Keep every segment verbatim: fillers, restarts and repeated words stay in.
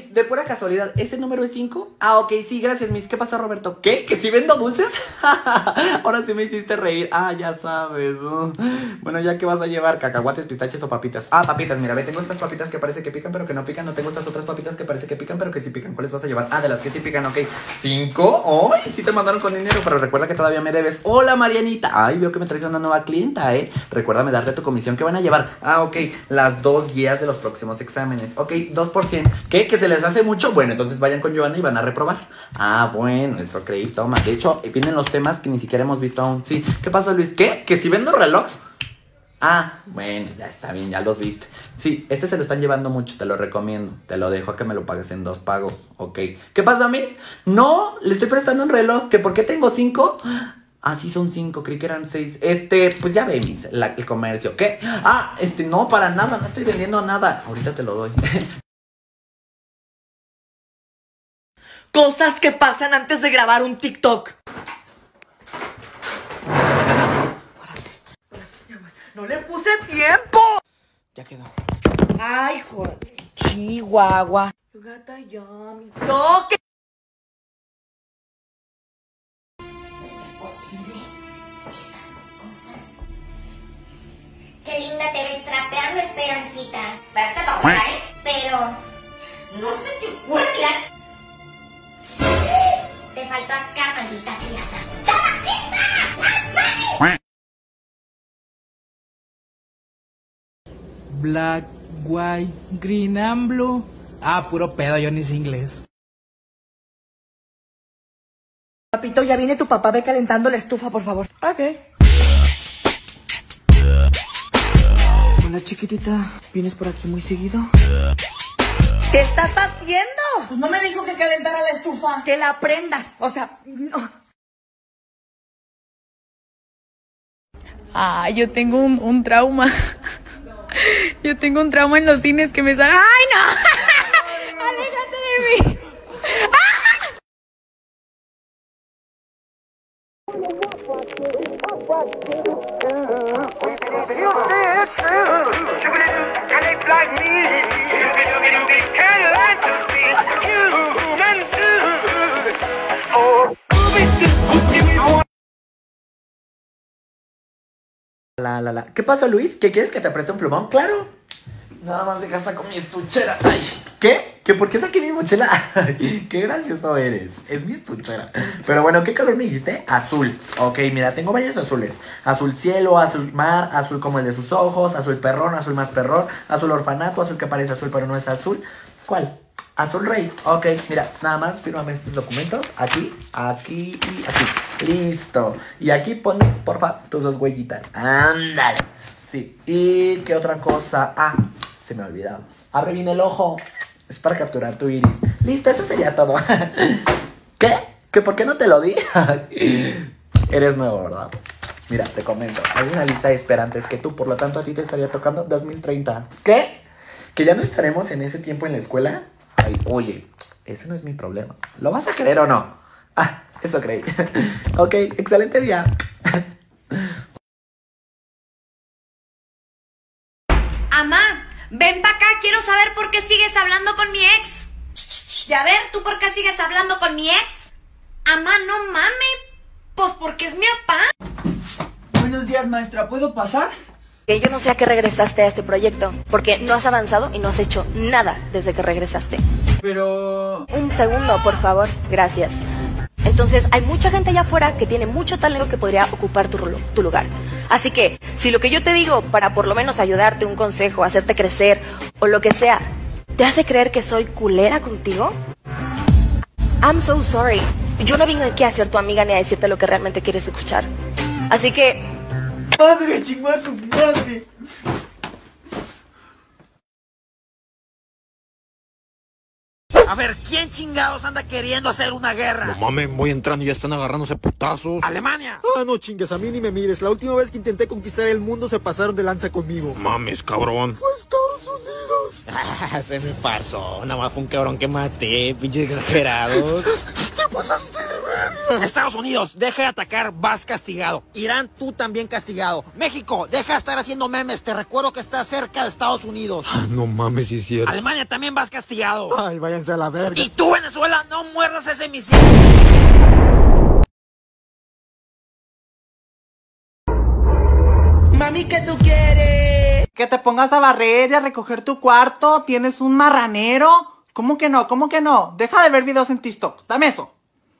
Miss, de pura casualidad, ¿este número es cinco? Ah, ok, sí, gracias, Miss. ¿Qué pasó, Roberto? ¿Qué? ¿Que sí vendo dulces? Ahora sí me hiciste reír. Ah, ya sabes. Uh. Bueno, ¿ya qué vas a llevar? ¿Cacahuates, pistaches o papitas? Ah, papitas, mira, ve, tengo estas papitas que parece que pican, pero que no pican. No tengo estas otras papitas que parece que pican, pero que sí pican. ¿Cuáles vas a llevar? Ah, de las que sí pican, ok. ¿Cinco? ¡Ay! Sí te mandaron con dinero, pero recuerda que todavía me debes. Hola, Marianita. Ay, veo que me traes una nueva clienta, ¿eh? Recuérdame darte tu comisión. ¿Qué van a llevar? Ah, ok, las dos guías de los próximos exámenes. Ok, dos por ciento. ¿Qué? ¿Que se les hace mucho? Bueno, entonces vayan con Joana y van a reprobar. Ah, bueno, eso creí, toma. De hecho, vienen los temas que ni siquiera hemos visto aún. Sí, ¿qué pasó, Luis? ¿Qué? ¿Que si vendo relojes? Ah, bueno, ya está bien, ya los viste. Sí, este se lo están llevando mucho, te lo recomiendo. Te lo dejo a que me lo pagues en dos pagos, ok. ¿Qué pasa, Miss? No, le estoy prestando un reloj. ¿Que por qué tengo cinco? Ah, sí son cinco, creí que eran seis. Este, pues ya ve, Miss, la, el comercio. ¿Qué? Ah, este, no, para nada, no estoy vendiendo nada. Ahorita te lo doy. Cosas que pasan antes de grabar un TikTok. Ahora sí, ahora sí, ya me... ¡No le puse tiempo! Ya quedó. Ay, joder. Chihuahua. Gata yummy. ¡No, que... Qué linda te ves trapeando, Esperancita. Parece tonta, ¿eh? Pero no se te ocurre tirar. Te faltó acá, maldita pirata. ¡Chamaquita! Black, white, green and blue. Ah, puro pedo, yo ni sé inglés. Papito, ya viene tu papá, ve calentando la estufa, por favor. Ok. Hola, chiquitita. ¿Vienes por aquí muy seguido? ¿Qué estás haciendo? Pues no me dijo que calentara la estufa. Que la prendas. O sea, no. Ah, yo tengo un, un trauma. Yo tengo un trauma en los cines que me sale. ¡Ay, no! ¡Aléjate de mí! La, la, la. ¿Qué pasa, Luis? ¿Qué quieres que te preste un plumón? ¡Claro! Nada más deja saco mi estuchera. Ay, ¿qué? ¿Qué? ¿Por qué saqué mi mochila? Ay, qué gracioso eres. Es mi estuchera. Pero bueno, ¿qué color me dijiste? Azul. Ok, mira, tengo varios azules. Azul cielo, azul mar, azul como el de sus ojos, azul perrón, azul más perrón, azul orfanato, azul que parece azul pero no es azul. ¿Cuál? Azul rey. Ok, mira, nada más fírmame estos documentos. Aquí, aquí y aquí. Listo. Y aquí pon, porfa, tus dos huellitas. Ándale. Sí. ¿Y qué otra cosa? Ah, se me ha olvidado. Abre bien el ojo. Es para capturar tu iris. Listo, eso sería todo. ¿Qué? ¿Que por qué no te lo di? Eres nuevo, ¿verdad? Mira, te comento. Hay una lista de esperantes que tú, por lo tanto, a ti te estaría tocando dos mil treinta. ¿Qué? ¿Que ya no estaremos en ese tiempo en la escuela? Ay, oye, ese no es mi problema. ¿Lo vas a creer o no? Ah, eso creí. Ok, excelente día. Amá, ven pa' acá, quiero saber por qué sigues hablando con mi ex. Y a ver, ¿tú por qué sigues hablando con mi ex? Amá, no mames, pues porque es mi papá. Buenos días, maestra, ¿puedo pasar? Que yo no sé a qué regresaste a este proyecto, porque no has avanzado y no has hecho nada desde que regresaste. Pero... Un segundo, por favor. Gracias. Entonces, hay mucha gente allá afuera que tiene mucho talento que podría ocupar tu, tu lugar. Así que, si lo que yo te digo, para por lo menos ayudarte, un consejo, hacerte crecer, o lo que sea, te hace creer que soy culera contigo, I'm so sorry. Yo no vine aquí a ser tu amiga ni a decirte lo que realmente quieres escuchar. Así que... ¡Madre, chingó a su madre! A ver, ¿quién chingados anda queriendo hacer una guerra? No mames, voy entrando y ya están agarrándose putazos. ¡Alemania! Ah, no chingues, a mí ni me mires. La última vez que intenté conquistar el mundo se pasaron de lanza conmigo. Mames, cabrón. Fue Estados Unidos. Se me pasó, nada más fue un cabrón que maté, pinches exagerados. pasaste de verga! Estados Unidos, deja de atacar, vas castigado. Irán, tú también castigado. México, deja de estar haciendo memes, te recuerdo que estás cerca de Estados Unidos. Ah, no mames, si es cierto. Alemania, también vas castigado. Ay, váyanse a la verga. Y tú, Venezuela, no muerdas ese misil. Mami, ¿qué tú quieres? Que te pongas a barrer y a recoger tu cuarto. ¿Tienes un marranero? ¿Cómo que no? ¿Cómo que no? Deja de ver videos en TikTok. Dame eso.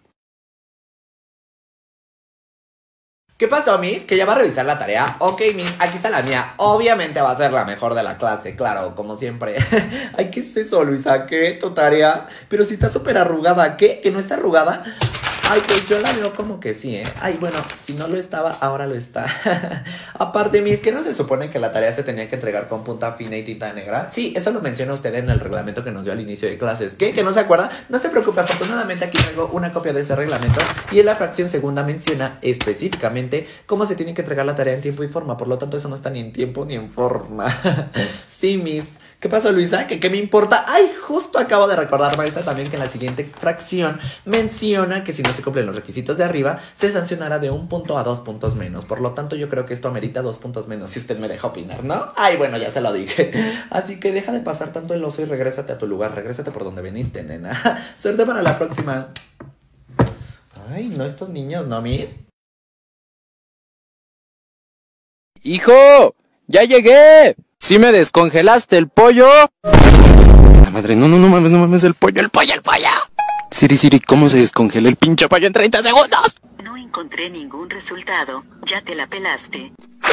¿Qué pasó, Miss? ¿Que ya va a revisar la tarea? Ok, Miss, aquí está la mía. Obviamente va a ser la mejor de la clase, claro, como siempre. Ay, ¿qué es eso, Luisa? ¿Qué? ¿Tu tarea? Pero si está súper arrugada. ¿Qué? ¿Que no está arrugada? Ay, pues yo la veo como que sí, ¿eh? Ay, bueno, si no lo estaba, ahora lo está. Aparte, Miss, ¿qué no se supone que la tarea se tenía que entregar con punta fina y tinta negra? Sí, eso lo menciona usted en el reglamento que nos dio al inicio de clases. ¿Qué? ¿Que no se acuerda? No se preocupe, afortunadamente aquí tengo una copia de ese reglamento y en la fracción segunda menciona específicamente cómo se tiene que entregar la tarea en tiempo y forma. Por lo tanto, eso no está ni en tiempo ni en forma. Sí, Miss. ¿Qué pasó, Luisa? ¿Que qué me importa? Ay, justo acabo de recordar, maestra, también que en la siguiente fracción menciona que si no se cumplen los requisitos de arriba, se sancionará de un punto a dos puntos menos. Por lo tanto, yo creo que esto amerita dos puntos menos, si usted me deja opinar, ¿no? Ay, bueno, ya se lo dije. Así que deja de pasar tanto el oso y regrésate a tu lugar. Regrésate por donde veniste, nena. Suerte para la próxima. Ay, no, estos niños, ¿no, Miss? ¡Hijo! ¡Ya llegué! ¿Sí me descongelaste el pollo? La madre, no, no, no mames, no mames, el pollo, el pollo, el pollo. Siri, Siri, ¿cómo se descongela el pinche pollo en treinta segundos? No encontré ningún resultado, ya te la pelaste.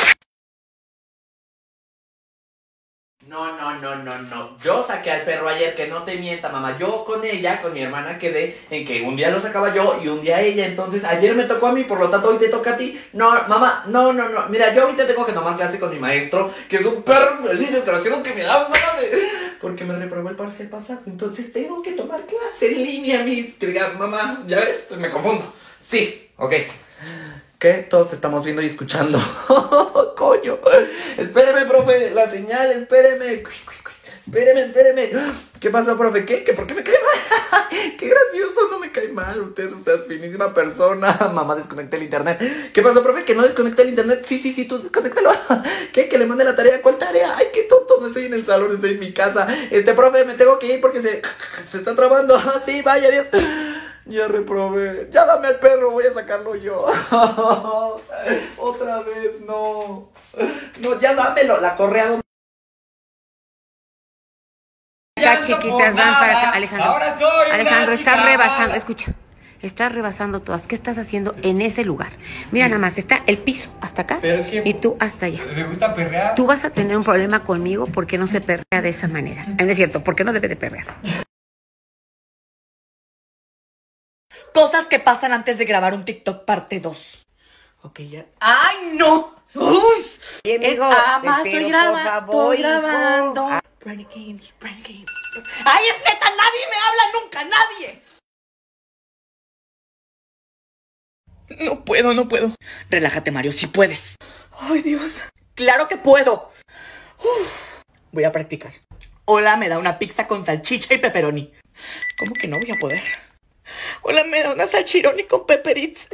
No, no, no, no, no. Yo saqué al perro ayer, que no te mienta, mamá. Yo con ella, con mi hermana, quedé en que un día lo sacaba yo y un día ella. Entonces, ayer me tocó a mí, por lo tanto, hoy te toca a ti. No, mamá, no, no, no. Mira, yo ahorita tengo que tomar clase con mi maestro, que es un perro feliz, desgraciado, que me da ganas de... Porque me reprobó el parcial pasado. Entonces, tengo que tomar clase en línea, mis... Que diga, mamá, ¿ya ves? Me confundo. Sí, ok. ¿Qué? Todos te estamos viendo y escuchando. ¡Coño! Espéreme, profe, la señal, espéreme. Espéreme, espéreme. ¿Qué pasó, profe? ¿Qué? ¿Qué? ¿Por qué me cae mal? ¡Qué gracioso! No me cae mal. Usted, usted es finísima persona. Mamá, desconecté el internet. ¿Qué pasó, profe? ¿Que no desconecté el internet? Sí, sí, sí, tú desconéctalo. ¿Qué? ¿Que le mande la tarea? ¿Cuál tarea? ¡Ay, qué tonto! No estoy en el salón, estoy en mi casa. Este, profe, me tengo que ir porque se, se está trabando. Sí, vaya, Dios. Ya reprobé. Ya dame al perro, voy a sacarlo yo. Otra vez, no. No, ya dámelo. La correa donde... Acá, chiquitas, van para acá. Alejandro, Ahora soy Alejandro, estás rebasando, escucha, estás rebasando todas. ¿Qué estás haciendo en ese lugar? Mira, nada más, está el piso hasta acá y tú hasta allá. ¿Le gusta perrear? Tú vas a tener un problema conmigo porque no se perrea de esa manera. No es cierto, porque no debe de perrear. Cosas que pasan antes de grabar un TikTok parte dos. Ok, ya. ¡Ay, no! ¡Uy! Bien, es, amigo, ama, pero estoy grabando, por favor, estoy grabando. hijo. Brand Games, Brand Games. ¡Ay, es neta! ¡Nadie me habla nunca! ¡Nadie! No puedo, no puedo. Relájate, Mario, si puedes. ¡Ay, Dios! ¡Claro que puedo! Uf. Voy a practicar. Hola, me da una pizza con salchicha y pepperoni. ¿Cómo que no voy a poder? Hola, me da una salchironi con pepperitz.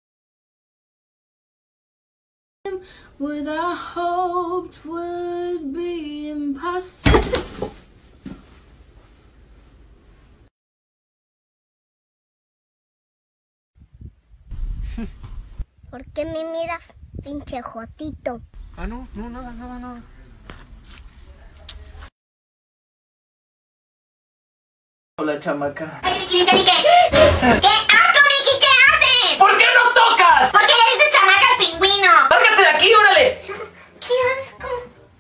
What I hoped would be impossible. ¿Por qué me miras, pinche jotito? Ah, no, no, nada, nada, nada. Hola, chamaca. Ay, Miki, Miki, Miki. ¿Qué asco, Miki? ¿Qué haces? ¿Por qué no tocas? ¿Por qué le dices chamaca al pingüino? ¡Lárgate de aquí, órale! ¡Qué asco!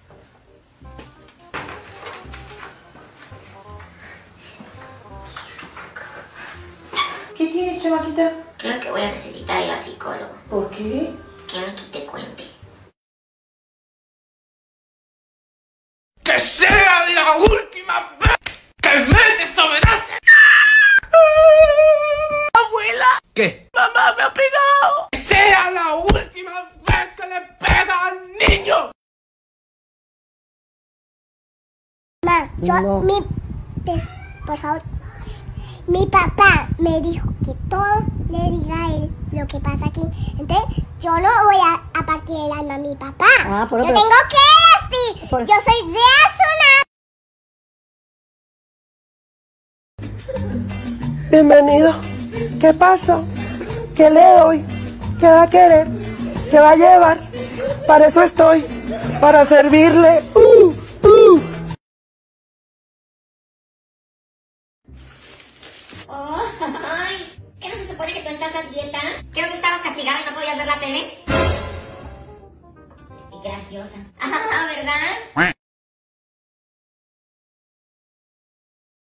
¿Qué tiene, chamaquita? Creo que voy a necesitar ir al psicólogo. ¿Por qué? Que Miki te cuente. ¡Que sea la última vez que me desobedece! ¡Abuela! ¿Qué? ¡Mamá me ha pegado! ¡Que sea la última vez que le pega al niño! Ma, yo, No. mi, des, por favor, mi papá me dijo que todo le diga a él lo que pasa aquí. Entonces, yo no voy a, a partir el alma a mi papá. Ah, por yo otro- tengo que decir, Por- yo soy razonable. Bienvenido. ¿Qué pasó? ¿Qué le doy? ¿Qué va a querer? ¿Qué va a llevar? Para eso estoy. Para servirle. Uh, uh. Oh, ay, ¿qué no se supone que tú estás a dieta? ¿Que no estabas castigada y no podías ver la tele? Qué graciosa. Ah, ¿verdad?